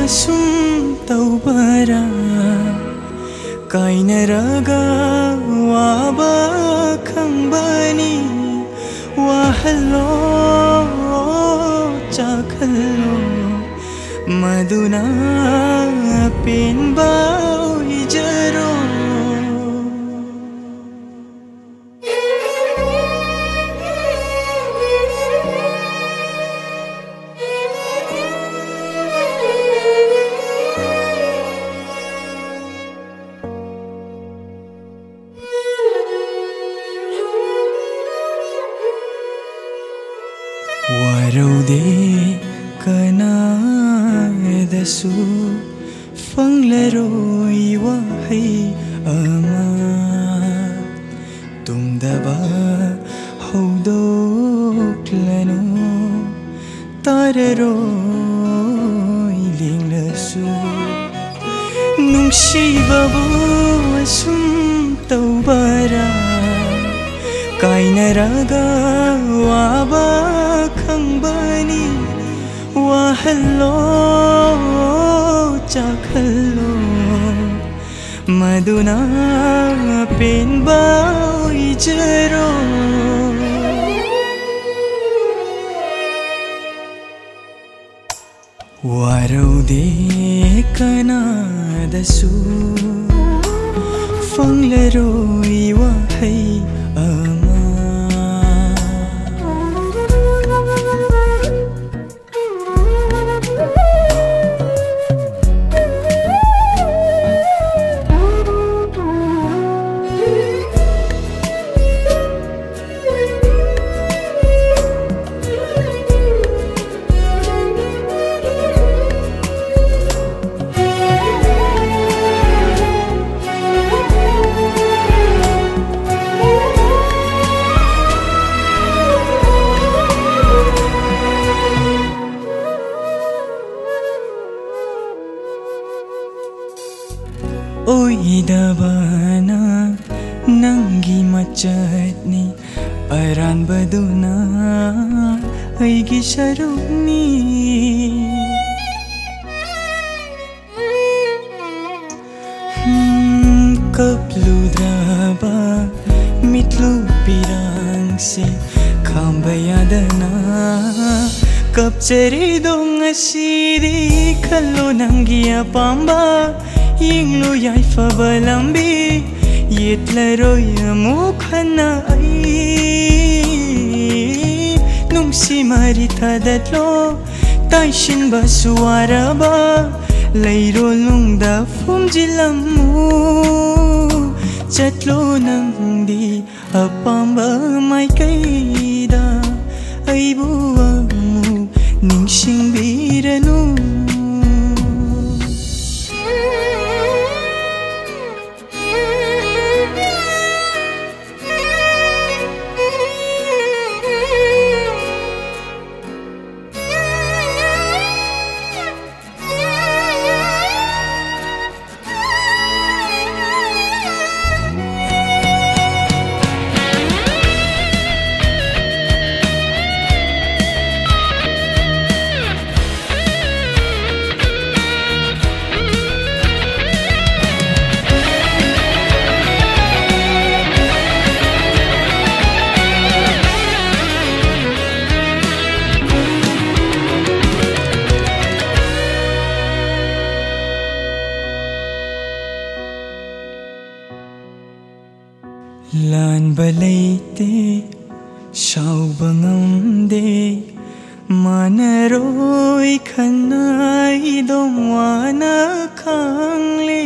sum taubara kainaraga waba khambani wahallo chakhallo maduna penba ijaro waraude kanadasu fanglaroi wahai ama tumdaba haudoklanu tararoi linglasu nungsibabu asum taubara kainaraga waba khambani wahallo chakhallo maduna penba ijaro waraude kanadasu fanglaroi wahai ama oidabana nangi machatni aranbaduna aigi sharukni kapludraba mitlu pirangsi khambayadana kapchari dongasiri khallo nangi apamba yinglu yai fabalambi yetlaroi amukhana ai nungsi mari thadatlo taishin basuaraba leiro lungda fumjilamu chatlo nangdi apamba mai kaida aibu amu ningsing biranu lan balaite shauba ngamde manaroi khanai domwana khangle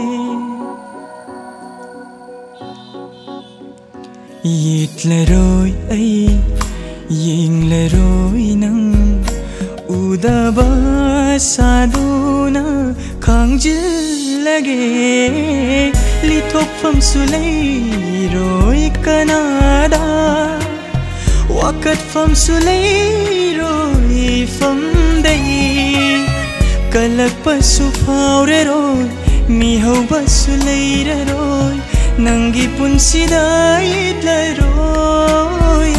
yitlaroi ai yinglaroi nang udaba saduna khangjilage lithokpham sulai roi kanada wakat fam sulai roi fam dai kalak pasu faure roi mi hau basulai roi nangi punsida idlaroi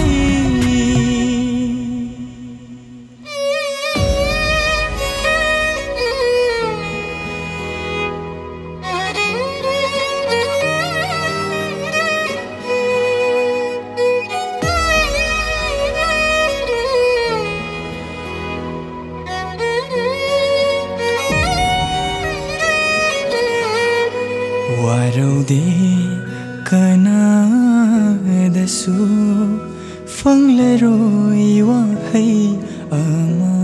ꯋꯥꯔꯧꯗꯦ ꯀꯅꯥꯗꯁꯨ ꯐꯪꯂꯔꯣꯏ ꯋꯥꯍꯩ ꯑꯃ